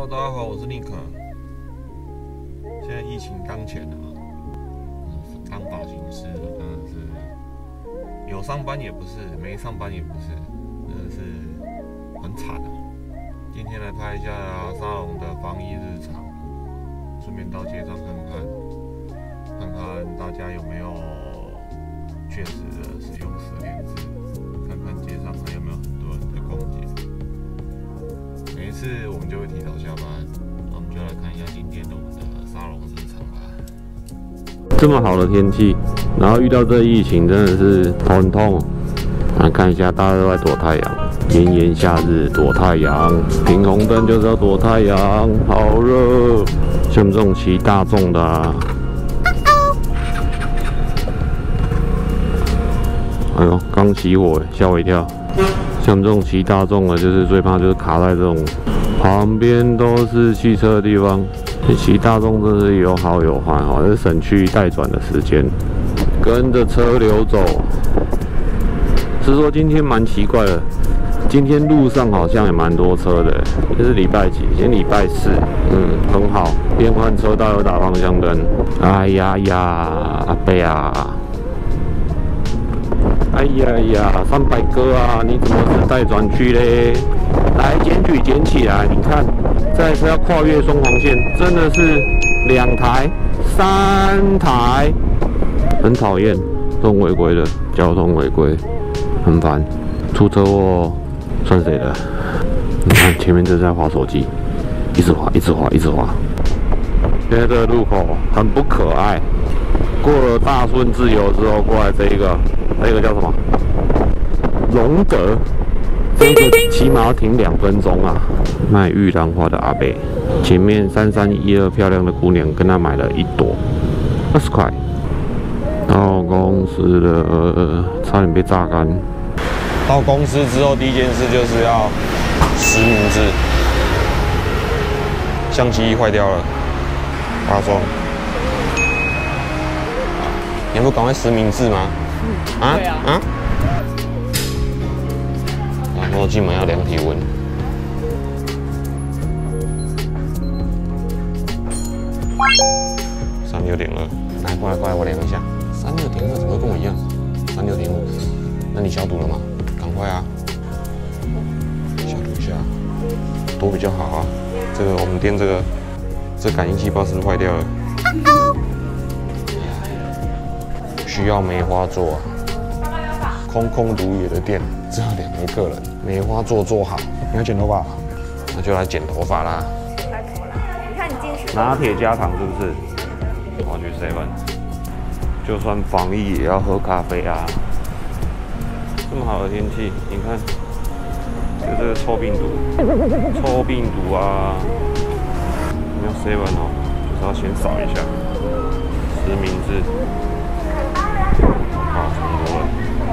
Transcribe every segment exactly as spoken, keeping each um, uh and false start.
Hello， 大家好，我是尼克。现在疫情当前啊，当发型师的真的是有上班也不是，没上班也不是，真的是很惨啊。今天来拍一下沙龙的防疫日常，顺便到街上看看，看看大家有没有确实的使用实联制，看看街上还有没有很多人在逛街。每一次我们就会提早下班，那我们就来看一下今天的我们的沙龙日常吧。 这么好的天气，然后遇到这疫情，真的是头很痛。来看一下，大家都在躲太阳，炎炎夏日躲太阳，停红灯就是要躲太阳，好热。像这种骑大众的、啊，哎呦，刚起火，吓我一跳。像这种骑大众的，就是最怕就是卡在这种旁边都是汽车的地方。骑大众真是有好有坏哦，是省去待转的时间，跟着车流走。是说今天蛮奇怪的，今天路上好像也蛮多车的，这是礼拜几？今天礼拜四，嗯，很好，变换车道有打方向灯。哎呀呀，阿伯啊！哎呀呀，三百哥啊，你怎么是待转区嘞？来，检举捡起来！你看，这台车要跨越双黄线，真的是两台、三台，很讨厌这种违规的交通违规，很烦。出车祸算谁的？你看前面这是在滑手机，一直滑，一直滑，一直滑。现在这个路口很不可爱。过了大顺自由之后，过来这一个，这个叫什么？隆德，这个起码要停两分钟啊！卖玉兰花的阿伯，前面三三一二漂亮的姑娘跟他买了一朵，二十块。到公司了，呃，差点被榨干。 到公司之后，第一件事就是要实名制，相机坏掉了，化妆。你不赶快实名制吗？啊？对啊。啊？然后进门要量体温。三六点二，来过来过来，我量一下。三六点二怎么会跟我一样？三六点五。那你消毒了吗？赶快啊！消毒一下，多比较好啊。这个我们店这个这感应器不知道是不是坏掉了。需要梅花座啊，空空如也的店只有两个客人，梅花座做好。你要剪头发，那就来剪头发啦。 开头啦，你看你进去。 拿铁加糖是不是？我去 seven， 就算防疫也要喝咖啡啊。这么好的天气，你看，就这个臭病毒，臭病毒啊！没有 seven 哦，就是要先扫一下实名制。好，差不多了，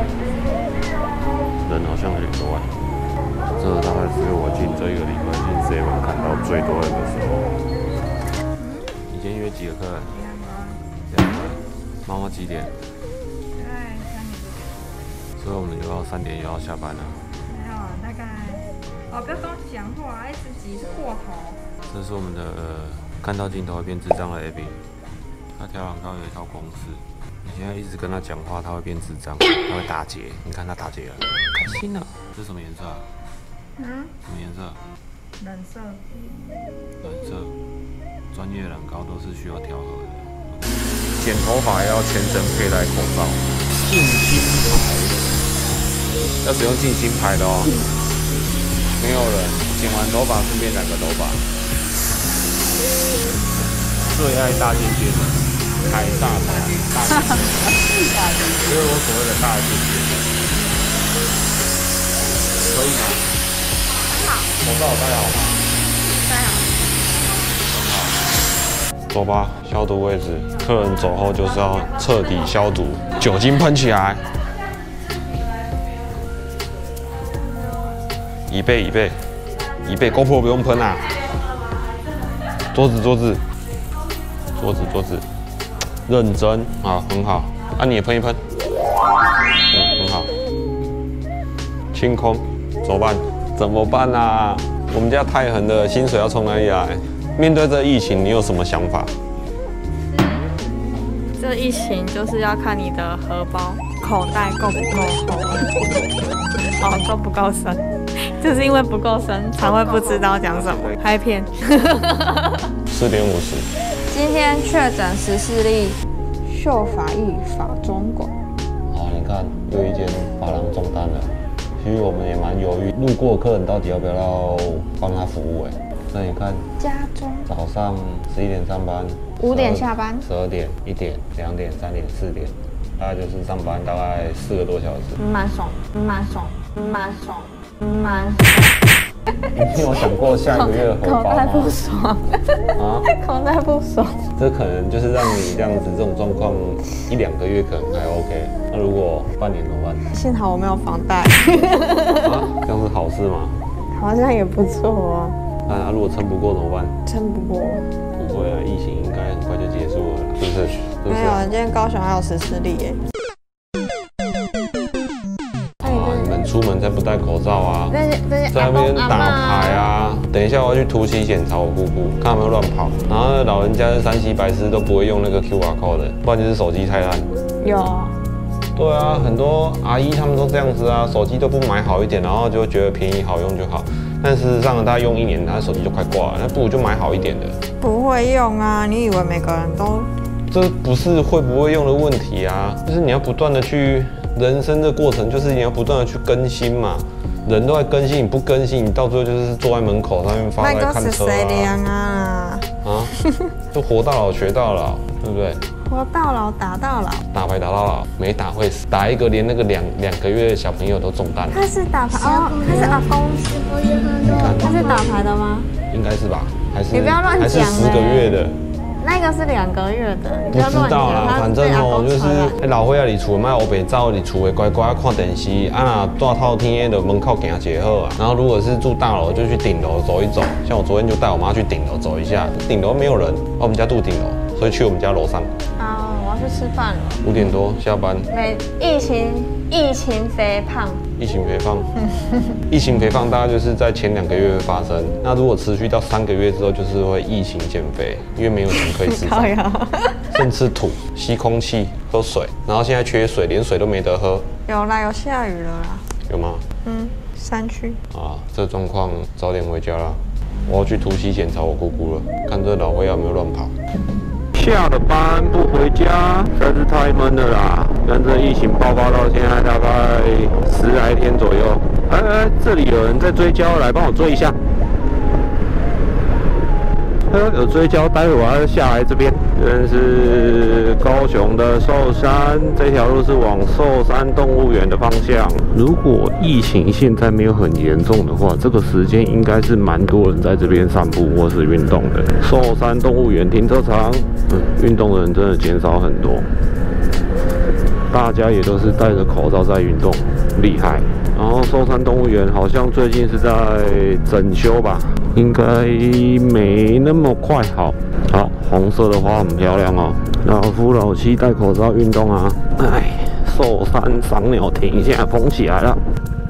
人好像有点多啊。这大概是我进这一个礼拜进 seven 看到最多人的时候。你今天约几个客人？两个。妈妈几点？ 大概三点多点。 所以我们又要三点又要下班了。 没有，大概哦，不要跟我讲话，一直挤过头。 这是我们的、呃、看到镜头会变智障的 Abby， 他跳廊高有一套公式。你现在一直跟他讲话，他会变智障，他会打结。你看他打结了，开心了。这是什么颜色啊？ 嗯？ 什么颜色？ 冷色。 冷色。专业染膏都是需要调和的。剪头发要全身佩戴口罩。静心牌，要使用静心牌的哦。没有人剪完头发顺便染个头发。最爱大间接的。凯撒牌，大件件，就是我所谓的大件件，可以吗？ 很好。 口罩戴好吗？ 戴好。 很好。走吧，消毒位置。客人走后就是要彻底消毒，酒精喷起来。椅背椅背椅背 ，GoPro 不用喷啊。桌子桌子桌子桌子。认真啊，很好。啊，你也喷一喷，嗯，很好。清空，怎么办？怎么办啊？ 我们家太横的薪水要从哪里来？面对这疫情，你有什么想法？ 这疫情就是要看你的荷包口袋够不够厚，哦，够不够深，就是因为不够深才会不知道讲什么，拍片。 四点五十。 今天确诊十四例秀发艺法中馆。 好，你看又一间发廊中单了。其实我们也蛮犹豫，路过客人到底要不要帮他服务哎。那你看， 家中早上十一点上班， 五点下班， 十二点、一点、两点、三点、四点，大概就是上班大概四个多小时。 蛮爽，蛮爽，蛮爽，蛮爽。 你有想过下个月的荷包吗？ 口袋不爽啊，口袋不爽。 这可能就是让你这样子这种状况一两个月可能还 OK， 那如果半年怎么办？ 幸好我没有房贷。 啊，这样是好事吗？ 好像也不错啊。 那、啊、如果撑不过怎么办？ 撑不过。 不会啊，疫情应该很快就结束了，是不是？是不是没有，今天高雄还有十四例耶。 啊，你们出门才不戴口罩啊？ 在在那边打牌啊！等一下我要去突袭检查我姑姑，看有没有乱跑。然后老人家是山西白痴都不会用那个 Q R code 的，不然就是手机太烂。 有。 对啊，很多阿姨他们都这样子啊，手机都不买好一点，然后就觉得便宜好用就好。但事实上，他用一年，他手机就快挂了，那不如就买好一点的。 不会用啊？你以为每个人都？ 这不是会不会用的问题啊，就是你要不断的去，人生的过程就是你要不断的去更新嘛。人都在更新，你不更新，你到最后就是坐在门口上面发呆看车啊。啊，就活到老学到老，对不对？ 活到老打到老， 打牌打到老，没打会死，打一个连那个两两个月的小朋友都中弹了。 他是打牌哦，他是阿公，他是打牌的吗？ 应该是吧？还是你不要乱讲， 还是十个月的。 那个是两个月的，你不知道啦，反正哦，就是老伙仔伫厝卖乌白走，伫厝的乖乖看电视，啊那大透天的门口行一好啊。然后如果是住大楼，就去顶楼走一走。像我昨天就带我妈去顶楼走一下，顶楼没有人，我们家住顶楼，所以去我们家楼上。 好，我要去吃饭了。 五点多下班。 没疫情，疫情肥胖。 疫情肥胖，疫情肥胖大概就是在前两个月会发生。那如果持续到三个月之后，就是会疫情减肥，因为没有钱可以吃饭，剩吃土、吸空气、喝水。然后现在缺水，连水都没得喝。 有啦，有下雨了啦。 有吗？ 嗯，山区。 啊，这状况早点回家啦。我要去突袭检查我姑姑了，看这老灰有没有乱跑。下了班不回家，实在是太闷了啦！跟着疫情爆发到现在大概十来天左右。哎哎，这里有人在追焦，来帮我追一下。有追焦，待会我要下来这边。这边是高雄的寿山，这条路是往寿山动物园的方向。如果疫情现在没有很严重的话，这个时间应该是蛮多人在这边散步或是运动的。寿山动物园停车场，嗯，运动的人真的减少很多，大家也都是戴着口罩在运动，厉害。然后寿山动物园好像最近是在整修吧，应该没那么快好。好，红色的花很漂亮哦。老夫老妻戴口罩运动啊！哎，寿山赏鸟亭现在封起来了，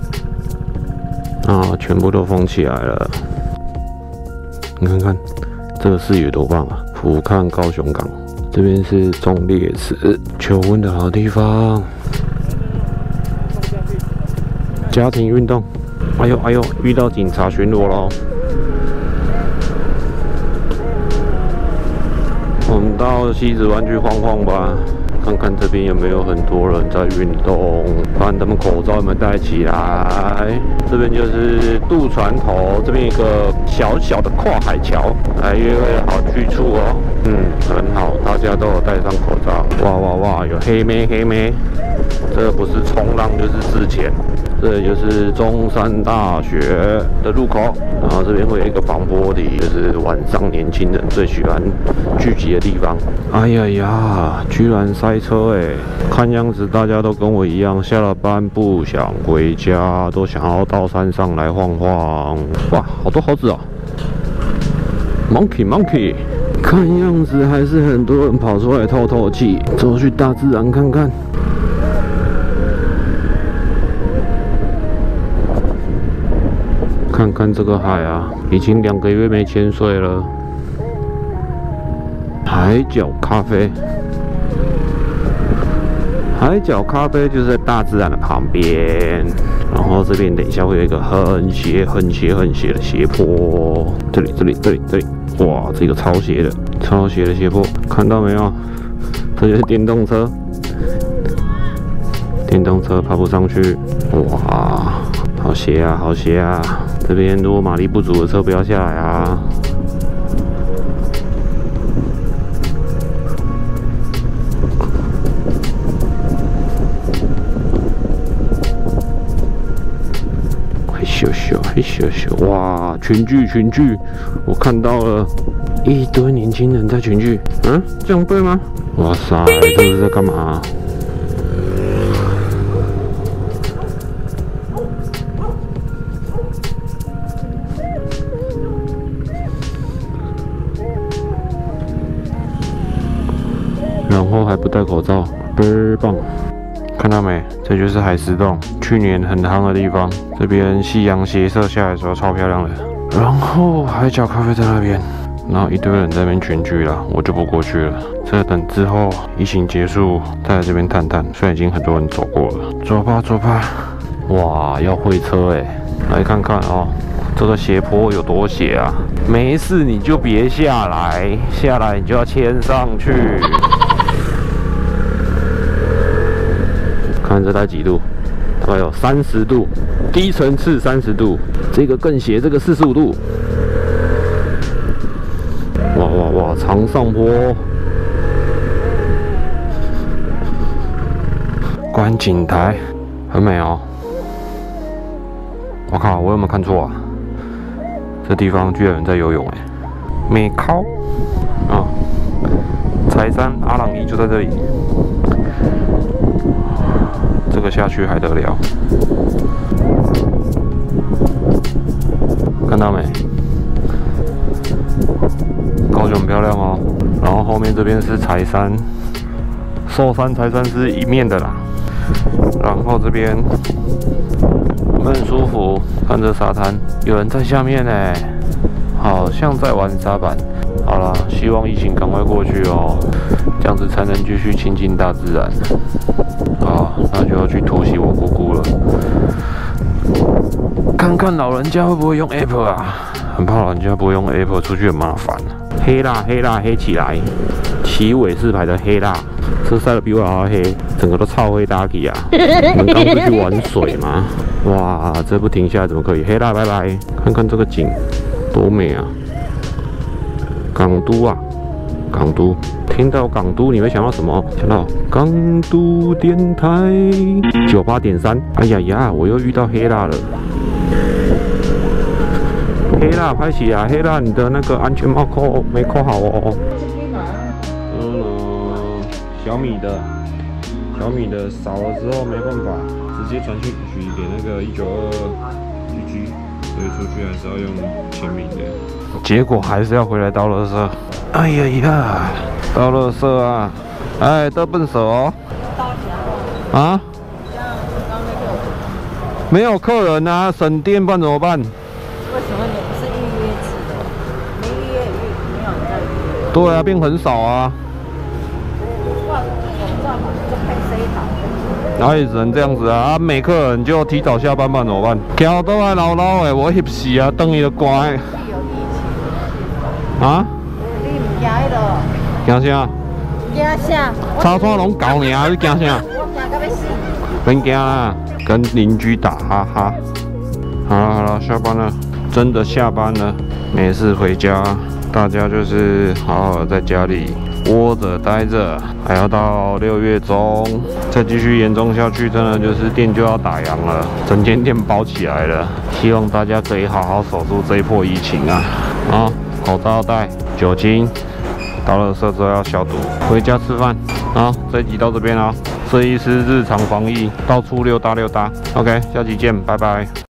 啊，全部都封起来了。你看看这个视野多棒啊！俯瞰高雄港，这边是忠烈祠，求婚的好地方。家庭运动，哎呦哎呦，遇到警察巡逻喽！我们到西子湾去晃晃吧，看看这边有没有很多人在运动，看他们口罩有没有戴起来。这边就是渡船头，这边一个小小的跨海桥，来约会的好去处哦。嗯，很好，大家都有戴上口罩。哇哇哇，有黑妹黑妹，这不是冲浪就是自潜。这里就是中山大学的入口，然后这边会有一个防波堤，就是晚上年轻人最喜欢聚集的地方。哎呀呀，居然塞车哎！看样子大家都跟我一样，下了班不想回家，都想要到山上来晃晃。哇，好多猴子哦 ！Monkey Monkey， 看样子还是很多人跑出来透透气，走去大自然看看。 看看这个海啊，已经两个月没潜水了。海角咖啡，海角咖啡就是在大自然的旁边。然后这边等一下会有一个很斜、很斜、很斜的斜坡。这里、这里、这里、这里，哇，这个超斜的、超斜的斜坡，看到没有？这就是电动车。 电动车爬不上去，哇，好斜啊，好斜啊！这边如果马力不足的车不要下来啊。嘿咻咻，嘿咻咻，哇，群聚群聚，我看到了一堆年轻人在群聚，嗯，这样对吗？哇塞，这是在干嘛？ 然后还不戴口罩，倍儿棒！看到没？这就是海石洞，去年很夯的地方。这边夕阳斜射下来的时候超漂亮的。然后海角咖啡在那边，然后一堆人在那边群聚了，我就不过去了。这等之后疫情结束再来这边探探。虽然已经很多人走过了，走吧走吧。哇，要会车哎！来看看哦。 这个斜坡有多斜啊！没事你就别下来，下来你就要牵上去。看这台几度？大概有三十度，低层次三十度，这个更斜，这个四十五度。哇哇哇！长上坡，观景台很美哦。我靠，我有没有看错啊？ 这地方居然有人在游泳哎，美考啊！柴山阿朗伊就在这里，这个下去还得了？看到没？高雄很漂亮哦。然后后面这边是柴山，寿山柴山是一面的啦。然后这边。 很舒服，看这沙滩，有人在下面呢，好像在玩沙板。好了，希望疫情赶快过去哦，这样子才能继续亲近大自然。好，那就要去突袭我姑姑了，看看老人家会不会用 Apple 啊？很怕老人家不会用 Apple 出去很麻烦。黑辣黑辣黑起来，旗尾是牌的黑辣。 车晒得比我还要黑，整个都超黑大气啊！我们刚不是去玩水吗？哇，这不停下来怎么可以？黑啦，拜拜！看看这个景，多美啊！港都啊，港都，听到港都你会想到什么？想到港都电台九八点三。哎呀呀，我又遇到黑辣了！黑辣拍起来，黑辣，你的那个安全帽扣没扣好哦。 小米的，小米的少了之后没办法，直接传讯息给那个一九二二 G G， 所以出去还是要用签名的。结果还是要回来倒垃圾。哎呀呀，倒垃圾啊！哎，得笨手哦。啊？没有客人啊，省电不然怎么办？为什么你不是预约制的？没预约，没有人在预约。对啊，变很少啊。 然后也只能这样子啊！啊，没客人就提早下班吧，怎么办？桥都还老老的，我翕死啊，等伊就关。啊？你唔惊迄落？惊啥？惊啥？草山拢搞你啊！你惊啥？我惊到要死。别惊啦，跟邻居打哈哈。好了好了，下班了，真的下班了，没事回家，大家就是好好在家里。 窝着待着，还要到六月中，再继续严重下去，真的就是店就要打烊了，整间店包起来了。希望大家可以好好守住这一波疫情啊！啊，口罩要戴，酒精，倒垃圾之后要消毒，回家吃饭。好，这一集到这边了，摄影师日常防疫，到处溜达溜达。OK， 下期见，拜拜。